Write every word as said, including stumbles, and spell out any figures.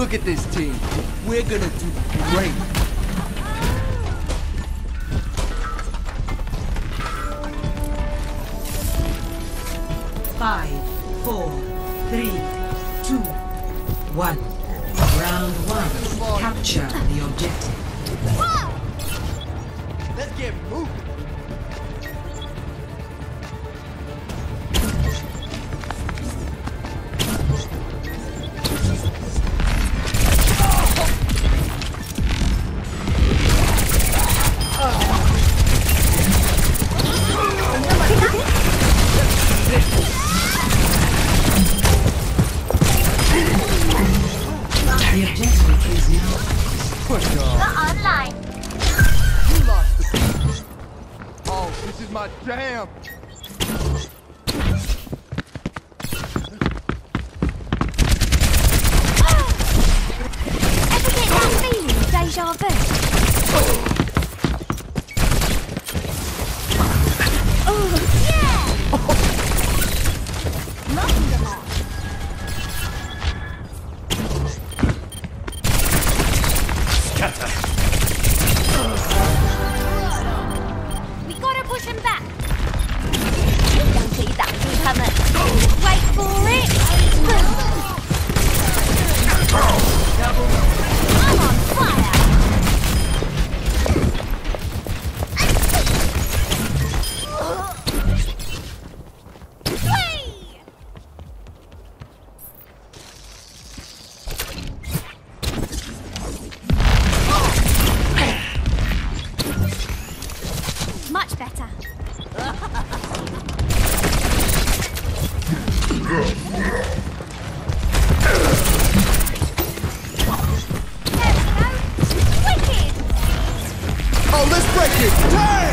Look at this team. We're gonna do great. Five, four, three, two, one. Round one. Capture the objective. Let's get moving. The objective is now Push off. Online. You lost the beat. Oh, this is my jam. Ever get that feeling of deja vu? Oh, yeah! Knocking them off. We gotta push him back. Don't see that coming. Wait for it. I'm on fire. Whee! Much better. There we go. Wicked! Oh, let's break it. Damn!